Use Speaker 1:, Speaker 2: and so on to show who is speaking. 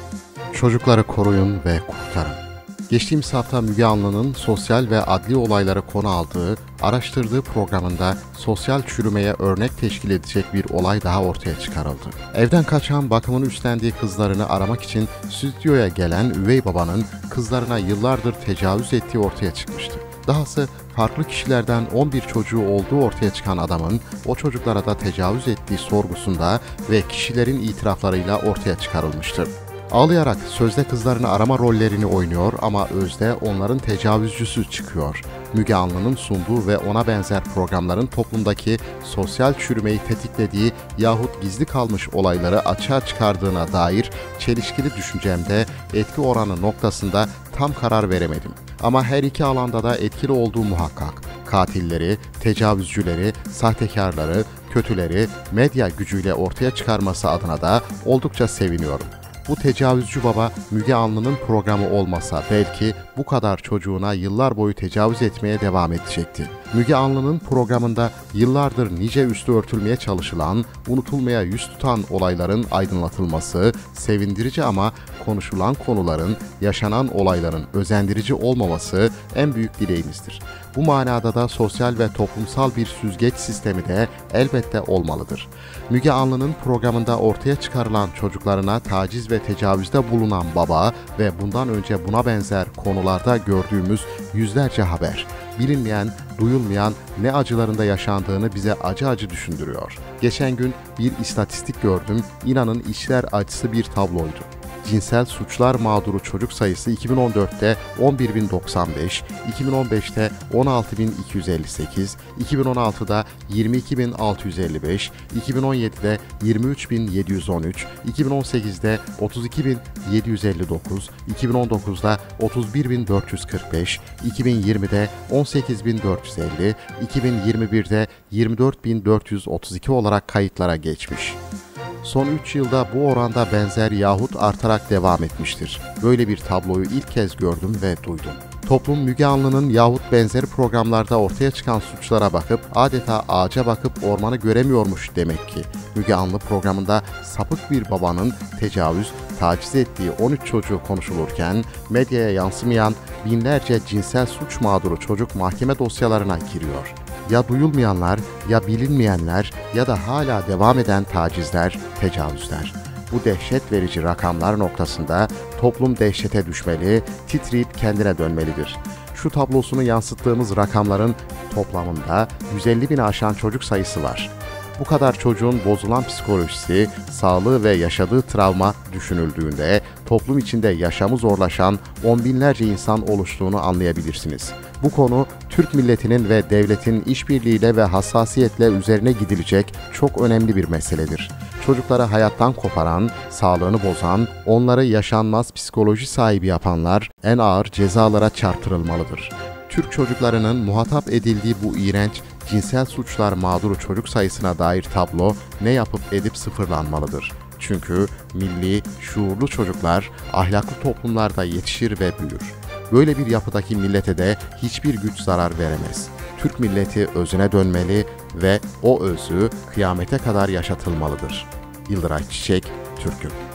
Speaker 1: Çocukları koruyun ve kurtarın. Geçtiğimiz hafta Müge Anlı'nın sosyal ve adli olayları konu aldığı, araştırdığı programında sosyal çürümeye örnek teşkil edecek bir olay daha ortaya çıkarıldı. Evden kaçan, bakımını üstlendiği kızlarını aramak için stüdyoya gelen üvey babanın kızlarına yıllardır tecavüz ettiği ortaya çıkmıştı. Dahası farklı kişilerden 11 çocuğu olduğu ortaya çıkan adamın o çocuklara da tecavüz ettiği sorgusunda ve kişilerin itiraflarıyla ortaya çıkarılmıştır. Ağlayarak sözde kızlarını arama rollerini oynuyor ama özde onların tecavüzcüsü çıkıyor. Müge Anlı'nın sunduğu ve ona benzer programların toplumdaki sosyal çürümeyi tetiklediği yahut gizli kalmış olayları açığa çıkardığına dair çelişkili düşüncemde etki oranı noktasında tam karar veremedim. Ama her iki alanda da etkili olduğu muhakkak. Katilleri, tecavüzcüleri, sahtekarları, kötüleri medya gücüyle ortaya çıkarması adına da oldukça seviniyorum. Bu tecavüzcü baba Müge Anlı'nın programı olmasa belki bu kadar çocuğuna yıllar boyu tecavüz etmeye devam edecekti. Müge Anlı'nın programında yıllardır nice üstü örtülmeye çalışılan, unutulmaya yüz tutan olayların aydınlatılması sevindirici ama konuşulan konuların, yaşanan olayların özendirici olmaması en büyük dileğimizdir. Bu manada da sosyal ve toplumsal bir süzgeç sistemi de elbette olmalıdır. Müge Anlı'nın programında ortaya çıkarılan çocuklarına taciz ve tecavüzde bulunan baba ve bundan önce buna benzer konularda gördüğümüz yüzlerce haber, bilinmeyen, duyulmayan ne acılarında yaşandığını bize acı acı düşündürüyor. Geçen gün bir istatistik gördüm, inanın içler acısı bir tabloydu. Cinsel suçlar mağduru çocuk sayısı 2014'te 11.095, 2015'te 16.258, 2016'da 22.655, 2017'de 23.713, 2018'de 32.759, 2019'da 31.445, 2020'de 18.450, 2021'de 24.432 olarak kayıtlara geçmiş. Son 3 yılda bu oranda benzer yahut artarak devam etmiştir. Böyle bir tabloyu ilk kez gördüm ve duydum. Toplum Müge Anlı'nın yahut benzeri programlarda ortaya çıkan suçlara bakıp adeta ağaca bakıp ormanı göremiyormuş demek ki. Müge Anlı programında sapık bir babanın tecavüz, taciz ettiği 13 çocuğu konuşulurken medyaya yansımayan binlerce cinsel suç mağduru çocuk mahkeme dosyalarına giriyor. Ya duyulmayanlar, ya bilinmeyenler ya da hala devam eden tacizler, tecavüzler. Bu dehşet verici rakamlar noktasında toplum dehşete düşmeli, titreyip kendine dönmelidir. Şu tablosunu yansıttığımız rakamların toplamında 150 bini aşan çocuk sayısı var. Bu kadar çocuğun bozulan psikolojisi, sağlığı ve yaşadığı travma düşünüldüğünde toplum içinde yaşamı zorlaşan on binlerce insan oluştuğunu anlayabilirsiniz. Bu konu Türk milletinin ve devletin işbirliğiyle ve hassasiyetle üzerine gidilecek çok önemli bir meseledir. Çocukları hayattan koparan, sağlığını bozan, onları yaşanmaz psikoloji sahibi yapanlar en ağır cezalara çarptırılmalıdır. Türk çocuklarının muhatap edildiği bu iğrenç cinsel suçlar mağduru çocuk sayısına dair tablo ne yapıp edip sıfırlanmalıdır. Çünkü milli, şuurlu çocuklar ahlaklı toplumlarda yetişir ve büyür. Böyle bir yapıdaki millete de hiçbir güç zarar veremez. Türk milleti özüne dönmeli ve o özü kıyamete kadar yaşatılmalıdır. Yıldıray Çiçek, Türk'üm.